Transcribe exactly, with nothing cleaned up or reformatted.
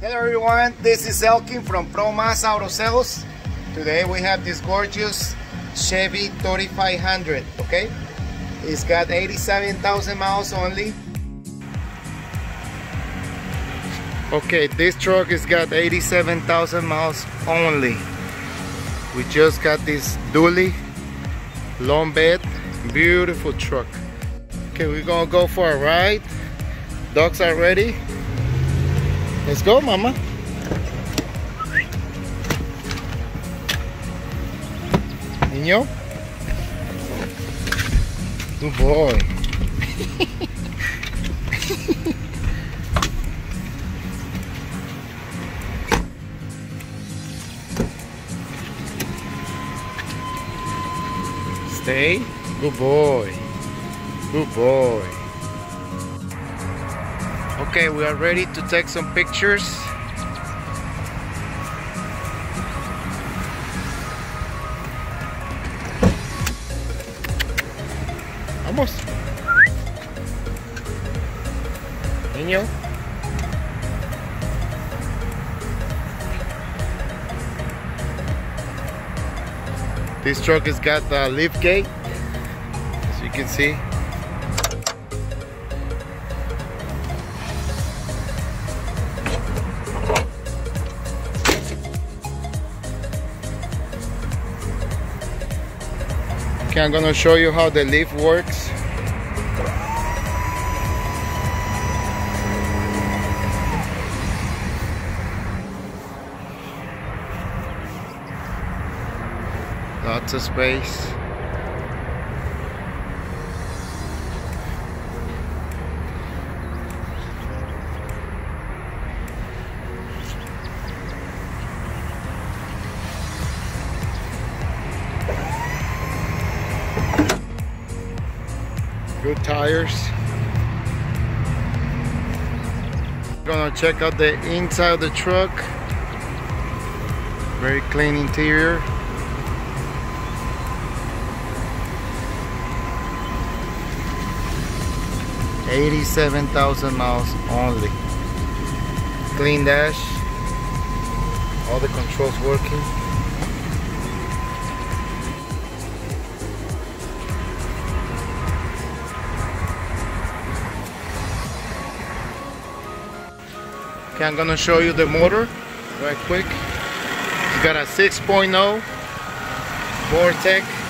Hello everyone, this is Elkin from ProMass Auto Sales. Today we have this gorgeous Chevy thirty-five hundred, okay? It's got eighty-seven thousand miles only. Okay, this truck has got eighty-seven thousand miles only. We just got this dually, long bed, beautiful truck. Okay, we're gonna go for a ride. Dogs are ready. Let's go, mama. Niño. Good boy. Stay. Good boy. Good boy. Okay, we are ready to take some pictures. Vamos. Niño. This truck has got the lift gate, as you can see. Okay, I'm gonna show you how the lift works. Lots of space. Good tires. Gonna check out the inside of the truck. Very clean interior. eighty-seven thousand miles only. Clean dash. All the controls working. Okay, I'm gonna show you the motor right quick. It's got a six point oh Vortec